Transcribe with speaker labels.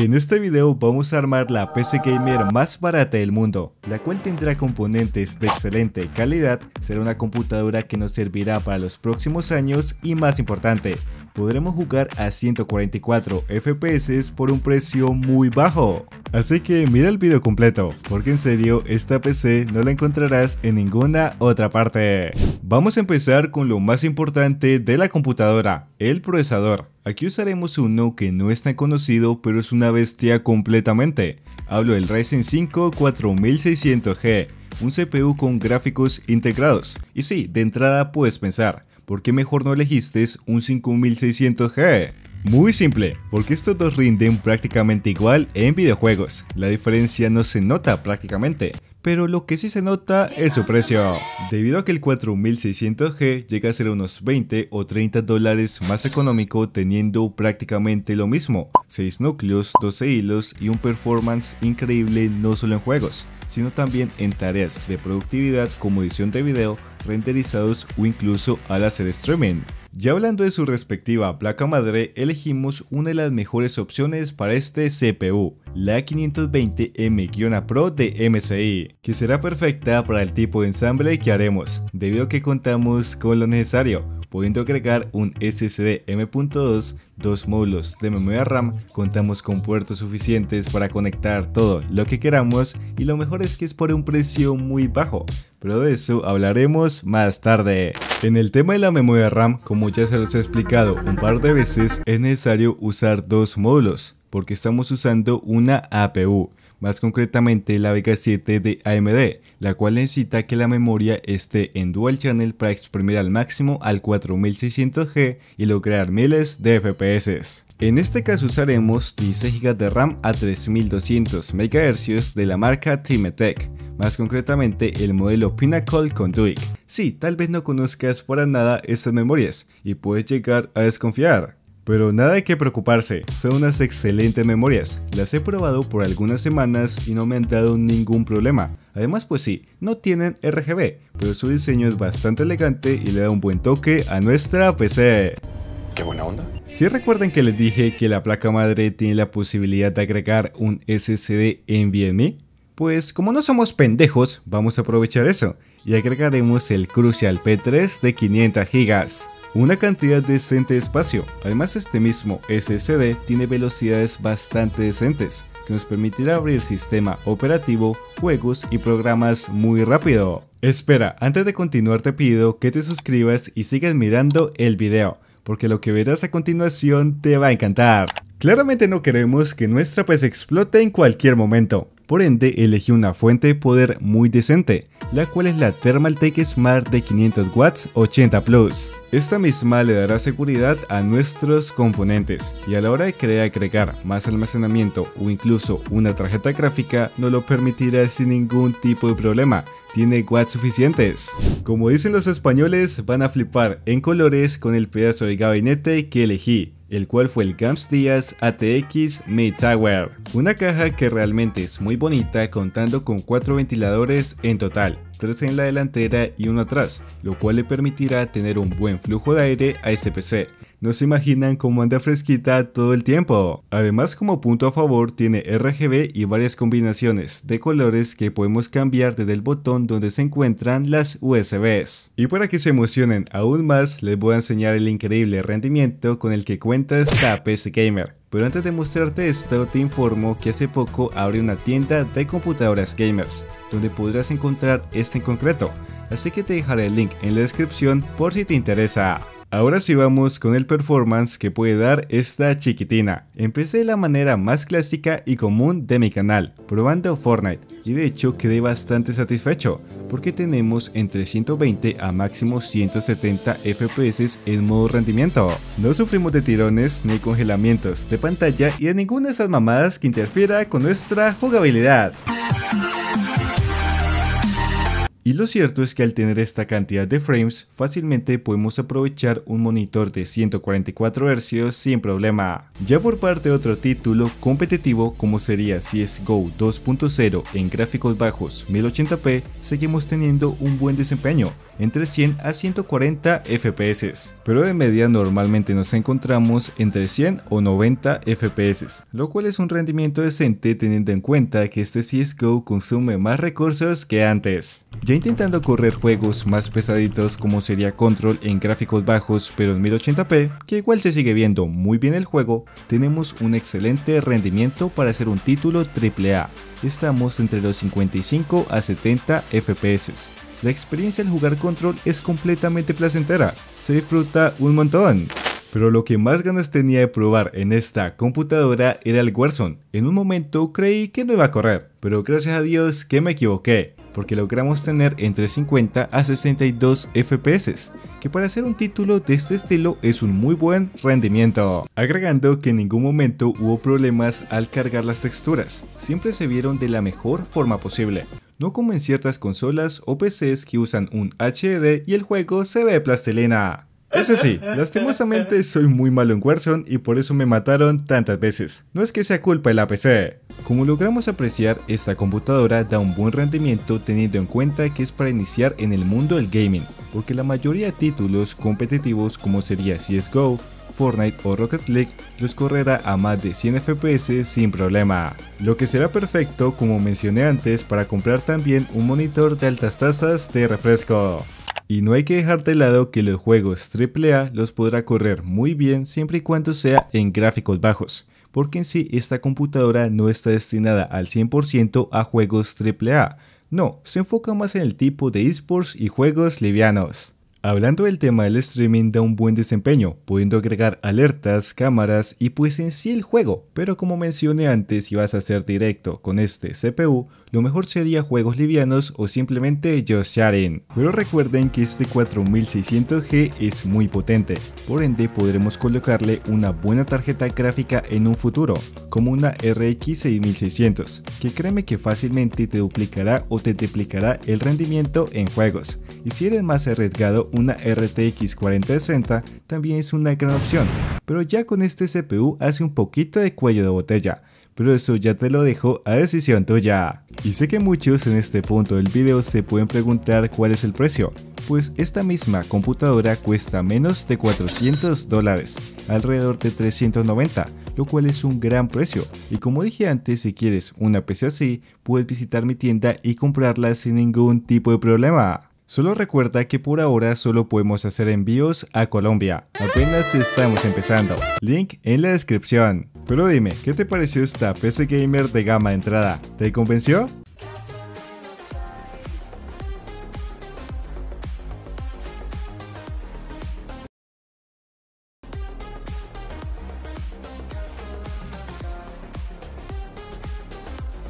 Speaker 1: En este video vamos a armar la PC Gamer más barata del mundo, la cual tendrá componentes de excelente calidad, será una computadora que nos servirá para los próximos años y más importante, podremos jugar a 144 FPS por un precio muy bajo. Así que mira el video completo, porque en serio esta PC no la encontrarás en ninguna otra parte. Vamos a empezar con lo más importante de la computadora, el procesador. Aquí usaremos uno que no es tan conocido, pero es una bestia completamente. Hablo del Ryzen 5 4600G, un CPU con gráficos integrados. Y sí, de entrada puedes pensar, ¿por qué mejor no elegiste un 5600G? Muy simple, porque estos dos rinden prácticamente igual en videojuegos. La diferencia no se nota prácticamente, pero lo que sí se nota es su precio, debido a que el 4600G llega a ser unos 20 o 30 dólares más económico, teniendo prácticamente lo mismo, 6 núcleos, 12 hilos y un performance increíble no solo en juegos, sino también en tareas de productividad como edición de video, renderizados o incluso al hacer streaming. Ya hablando de su respectiva placa madre, elegimos una de las mejores opciones para este CPU, la 520M Pro de MSI, que será perfecta para el tipo de ensamble que haremos, debido a que contamos con lo necesario, pudiendo agregar un SSD M.2, 2 módulos de memoria RAM, contamos con puertos suficientes para conectar todo lo que queramos y lo mejor es que es por un precio muy bajo, pero de eso hablaremos más tarde. En el tema de la memoria RAM, como ya se los he explicado un par de veces, es necesario usar dos módulos, porque estamos usando una APU. Más concretamente la Vega 7 de AMD, la cual necesita que la memoria esté en Dual Channel para exprimir al máximo al 4600G y lograr miles de FPS. En este caso usaremos 16 GB de RAM a 3200 MHz de la marca Tematech, más concretamente el modelo Pinnacle con Duik. Sí, tal vez no conozcas para nada estas memorias y puedes llegar a desconfiar. Pero nada de qué preocuparse, son unas excelentes memorias, las he probado por algunas semanas y no me han dado ningún problema. Además pues sí, no tienen RGB, pero su diseño es bastante elegante y le da un buen toque a nuestra PC.
Speaker 2: ¡Qué buena onda!
Speaker 1: Si recuerdan que les dije que la placa madre tiene la posibilidad de agregar un SSD NVMe, pues como no somos pendejos, vamos a aprovechar eso y agregaremos el Crucial P3 de 500 GB. Una cantidad decente de espacio. Además este mismo SSD tiene velocidades bastante decentes que nos permitirá abrir sistema operativo, juegos y programas muy rápido. Espera, antes de continuar te pido que te suscribas y sigas mirando el video, porque lo que verás a continuación te va a encantar. Claramente no queremos que nuestra PC explote en cualquier momento, por ende elegí una fuente de poder muy decente, la cual es la Thermaltake Smart de 500 watts 80 Plus. Esta misma le dará seguridad a nuestros componentes y a la hora de querer agregar más almacenamiento o incluso una tarjeta gráfica nos lo permitirá sin ningún tipo de problema, tiene watts suficientes. Como dicen los españoles, van a flipar en colores con el pedazo de gabinete que elegí, el cual fue el Gams Díaz ATX Mid Tower, una caja que realmente es muy bonita contando con 4 ventiladores en total, 3 en la delantera y uno atrás, lo cual le permitirá tener un buen flujo de aire a este PC. No se imaginan cómo anda fresquita todo el tiempo. Además, como punto a favor, tiene RGB y varias combinaciones de colores que podemos cambiar desde el botón donde se encuentran las USBs. Y para que se emocionen aún más, les voy a enseñar el increíble rendimiento con el que cuenta esta PC Gamer. Pero antes de mostrarte esto, te informo que hace poco abrí una tienda de computadoras gamers, donde podrás encontrar esta en concreto, así que te dejaré el link en la descripción por si te interesa. Ahora sí vamos con el performance que puede dar esta chiquitina. Empecé de la manera más clásica y común de mi canal, probando Fortnite, y de hecho quedé bastante satisfecho, porque tenemos entre 120 a máximo 170 FPS en modo rendimiento. No sufrimos de tirones ni congelamientos de pantalla y de ninguna de esas mamadas que interfiera con nuestra jugabilidad. Y lo cierto es que al tener esta cantidad de frames, fácilmente podemos aprovechar un monitor de 144 Hz sin problema. Ya por parte de otro título competitivo como sería CSGO 2.0 en gráficos bajos 1080p, seguimos teniendo un buen desempeño, entre 100 a 140 FPS, pero de media normalmente nos encontramos entre 100 o 90 FPS, lo cual es un rendimiento decente teniendo en cuenta que este CSGO consume más recursos que antes. Ya intentando correr juegos más pesaditos como sería Control en gráficos bajos pero en 1080p, que igual se sigue viendo muy bien el juego, tenemos un excelente rendimiento para hacer un título AAA. Estamos entre los 55 a 70 FPS. La experiencia al jugar Control es completamente placentera, se disfruta un montón. Pero lo que más ganas tenía de probar en esta computadora era el Warzone. En un momento creí que no iba a correr, pero gracias a Dios que me equivoqué, porque logramos tener entre 50 a 62 FPS, que para hacer un título de este estilo es un muy buen rendimiento. Agregando que en ningún momento hubo problemas al cargar las texturas, siempre se vieron de la mejor forma posible. No como en ciertas consolas o PCs que usan un HDD y el juego se ve plastilina. Eso sí, lastimosamente soy muy malo en Warzone y por eso me mataron tantas veces. No es que sea culpa de la PC. Como logramos apreciar, esta computadora da un buen rendimiento teniendo en cuenta que es para iniciar en el mundo del gaming, porque la mayoría de títulos competitivos como sería CSGO, Fortnite o Rocket League los correrá a más de 100 FPS sin problema, lo que será perfecto como mencioné antes para comprar también un monitor de altas tasas de refresco. Y no hay que dejar de lado que los juegos AAA los podrá correr muy bien siempre y cuando sea en gráficos bajos, porque en sí esta computadora no está destinada al 100% a juegos AAA, no, se enfoca más en el tipo de esports y juegos livianos. Hablando del tema del streaming da un buen desempeño, pudiendo agregar alertas, cámaras y pues en sí el juego, pero como mencioné antes si vas a hacer directo con este CPU, lo mejor sería juegos livianos o simplemente just chatting. Pero recuerden que este 4600G es muy potente, por ende podremos colocarle una buena tarjeta gráfica en un futuro, como una RX 6600, que créeme que fácilmente te duplicará o te triplicará el rendimiento en juegos. Y si eres más arriesgado, una RTX 4060 también es una gran opción, pero ya con este CPU hace un poquito de cuello de botella, pero eso ya te lo dejo a decisión tuya. Y sé que muchos en este punto del video se pueden preguntar cuál es el precio, pues esta misma computadora cuesta menos de $400, alrededor de 390, lo cual es un gran precio, y como dije antes, si quieres una PC así, puedes visitar mi tienda y comprarla sin ningún tipo de problema. Solo recuerda que por ahora solo podemos hacer envíos a Colombia, apenas estamos empezando, link en la descripción. Pero dime, ¿qué te pareció esta PC gamer de gama de entrada? ¿Te convenció?